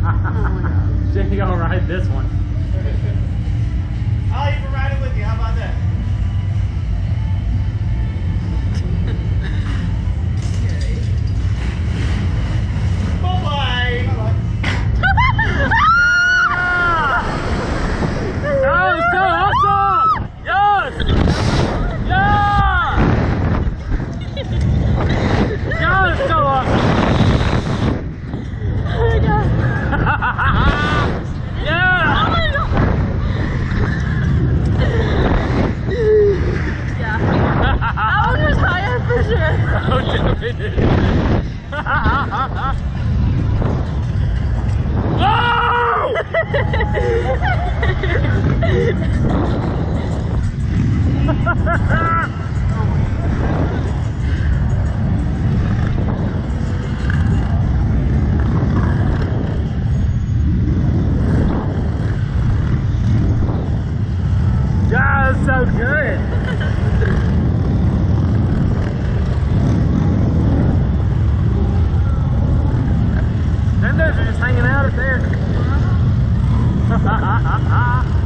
Shandy gonna ride this one. I'll even ride it with you. How about that? Bye-bye. That was so awesome! Yes! Yeah! That was so awesome! Oh my god. Yeah! Oh my god. Yeah. That one was higher for sure. Oh, definitely. God, that's so good. Them dudes are just hanging out up there.